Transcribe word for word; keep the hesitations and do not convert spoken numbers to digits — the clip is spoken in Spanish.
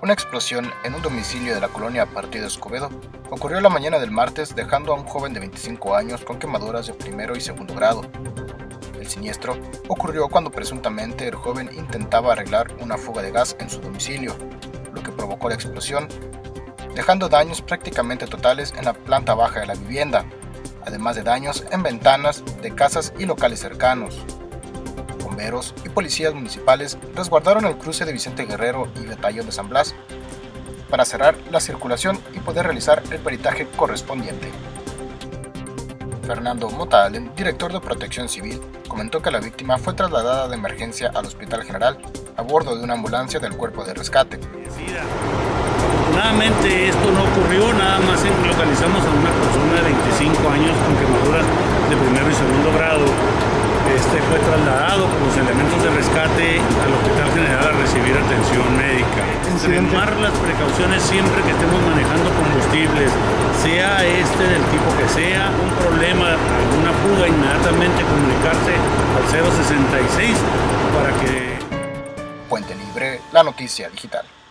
Una explosión en un domicilio de la colonia Partido Escobedo ocurrió la mañana del martes, dejando a un joven de veinticinco años con quemaduras de primero y segundo grado. El siniestro ocurrió cuando presuntamente el joven intentaba arreglar una fuga de gas en su domicilio, lo que provocó la explosión, dejando daños prácticamente totales en la planta baja de la vivienda, además de daños en ventanas de casas y locales cercanos. Bomberos y policías municipales resguardaron el cruce de Vicente Guerrero y Batallón de San Blas para cerrar la circulación y poder realizar el peritaje correspondiente. Fernando Mota Allen, director de Protección Civil, comentó que la víctima fue trasladada de emergencia al Hospital General a bordo de una ambulancia del Cuerpo de Rescate. Afortunadamente esto no ocurrió, nada más localizamos a una persona de veinticinco años con quemaduras de primero y segundo grado. Este fue trasladado por los elementos de rescate al Hospital General a recibir atención médica. Extremar las precauciones siempre que estemos manejando combustibles, sea este del tipo que sea, un problema, alguna fuga, inmediatamente comunicarse al cero sesenta y seis para que... Puente Libre, la noticia digital.